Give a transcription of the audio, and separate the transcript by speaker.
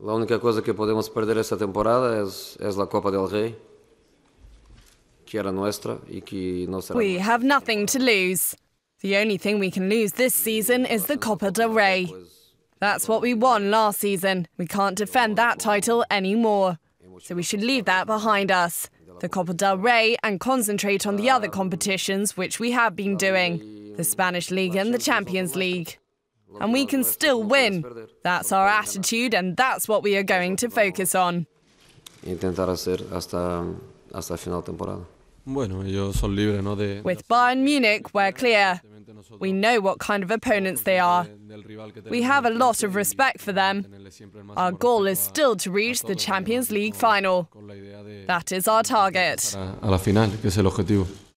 Speaker 1: La única cosa que podemos perder esta temporada es la Copa del Rey, que era nuestra y que no será.
Speaker 2: We have nothing to lose. The only thing we can lose this season is the Copa del Rey. That's what we won last season. We can't defend that title anymore. So we should leave that behind us, the Copa del Rey, and concentrate on the other competitions which we have been doing, the Spanish League and the Champions League. And we can still win. That's our attitude and that's what we are going to focus on.
Speaker 1: Intentar hacer hasta final temporada.
Speaker 2: With Bayern Munich, we're clear. We know what kind of opponents they are. We have a lot of respect for them. Our goal is still to reach the Champions League final. That is our target.